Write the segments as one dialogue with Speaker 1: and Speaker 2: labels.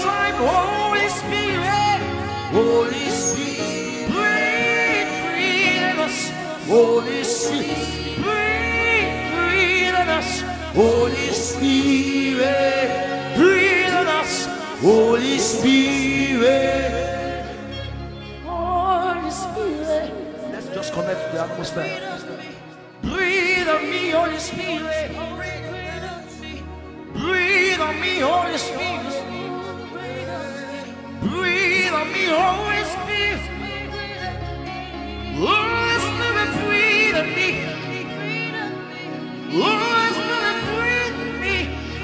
Speaker 1: time. Holy Spirit, Holy Spirit, breathe on us. Holy Spirit, breathe on us. Holy Spirit, breathe on us. Holy Spirit, Holy Spirit. Let's just connect to the atmosphere. Breathe on me, Holy Spirit. Breathe on me, Holy Spirit. Breathe on me, Holy Spirit. Holy Spirit, breathe on me. Holy Spirit, breathe on me.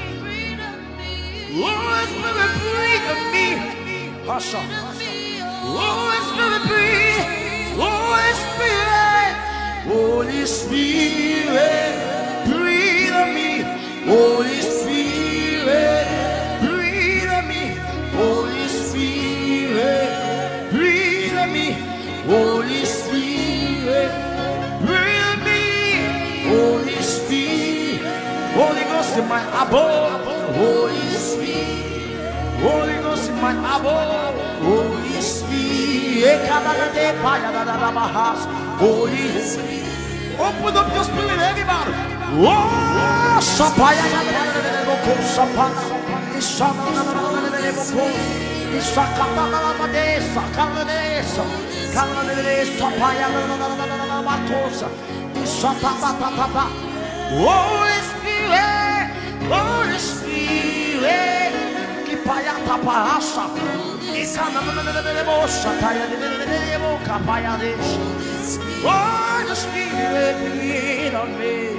Speaker 1: Holy Spirit, breathe on me. Hush up. Holy Spirit, breathe. Holy Spirit. Holy Spirit, breathe on me. Holy Spirit, breathe on me. Holy Spirit, breathe on me. Holy Spirit, breathe on me. Holy Spirit, Holy Ghost in my abode. Holy Spirit, Holy Ghost in my abode. Holy Spirit, Holy Spirit, open up your spirit, everybody. Oh, Sapaya, Holy Spirit, Holy Spirit, Kipaya Tapahasa, Holy Spirit, breathe on me.